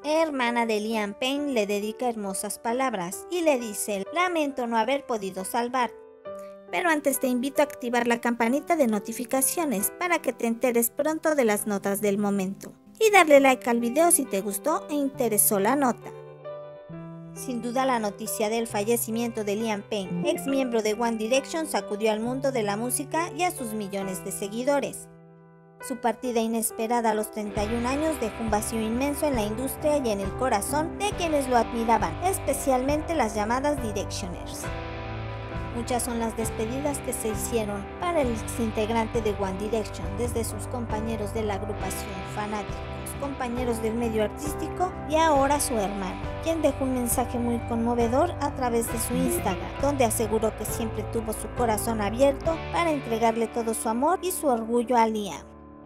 hermana de Liam Payne, le dedica hermosas palabras y le dice: lamento no haber podido salvarte, pero antes te invito a activar la campanita de notificaciones para que te enteres pronto de las notas del momento y darle like al video si te gustó e interesó la nota. Sin duda, la noticia del fallecimiento de Liam Payne, ex miembro de One Direction, sacudió al mundo de la música y a sus millones de seguidores. Su partida inesperada a los 31 años dejó un vacío inmenso en la industria y en el corazón de quienes lo admiraban, especialmente las llamadas Directioners. Muchas son las despedidas que se hicieron para el exintegrante de One Direction, desde sus compañeros de la agrupación, fanáticos, compañeros del medio artístico y ahora su hermano, quien dejó un mensaje muy conmovedor a través de su Instagram, donde aseguró que siempre tuvo su corazón abierto para entregarle todo su amor y su orgullo a Liam.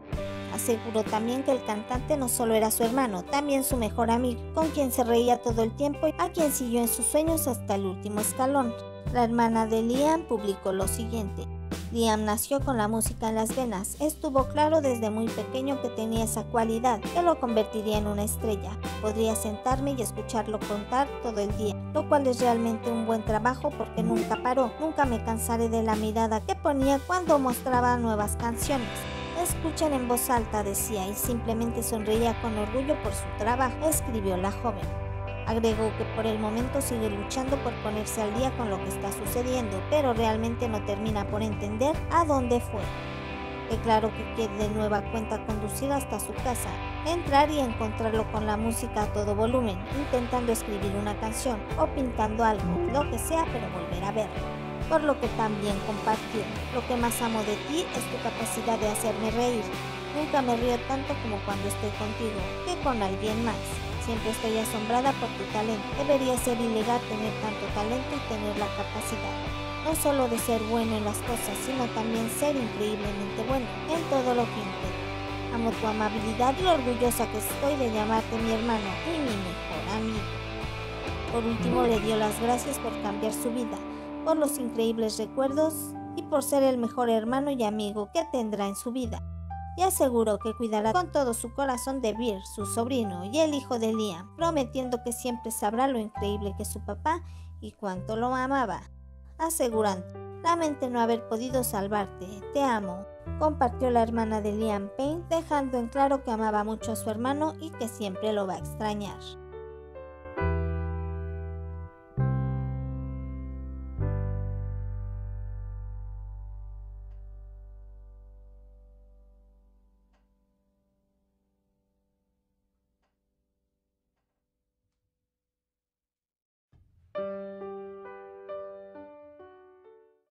Aseguró también que el cantante no solo era su hermano, también su mejor amigo, con quien se reía todo el tiempo y a quien siguió en sus sueños hasta el último escalón. La hermana de Liam publicó lo siguiente: Liam nació con la música en las venas. Estuvo claro desde muy pequeño que tenía esa cualidad que lo convertiría en una estrella. Podría sentarme y escucharlo contar todo el día, lo cual es realmente un buen trabajo porque nunca paró. Nunca me cansaré de la mirada que ponía cuando mostraba nuevas canciones. Escuchen en voz alta, decía, y simplemente sonreía con orgullo por su trabajo, escribió la joven. Agregó que por el momento sigue luchando por ponerse al día con lo que está sucediendo, pero realmente no termina por entender a dónde fue. Declaró que quiere de nueva cuenta conducir hasta su casa, entrar y encontrarlo con la música a todo volumen, intentando escribir una canción o pintando algo, lo que sea, pero volver a verlo. Por lo que también compartió: lo que más amo de ti es tu capacidad de hacerme reír. Nunca me río tanto como cuando estoy contigo que con alguien más. Siempre estoy asombrada por tu talento. Debería ser ilegal tener tanto talento y tener la capacidad, no solo de ser bueno en las cosas, sino también ser increíblemente bueno en todo lo que intento. Amo tu amabilidad y lo orgullosa que estoy de llamarte mi hermano y mi mejor amigo. Por último, le dio las gracias por cambiar su vida, por los increíbles recuerdos y por ser el mejor hermano y amigo que tendrá en su vida. Y aseguró que cuidará con todo su corazón de Bear, su sobrino y el hijo de Liam, prometiendo que siempre sabrá lo increíble que es su papá y cuánto lo amaba. Asegurando: lamento no haber podido salvarte, te amo, compartió la hermana de Liam Payne, dejando en claro que amaba mucho a su hermano y que siempre lo va a extrañar.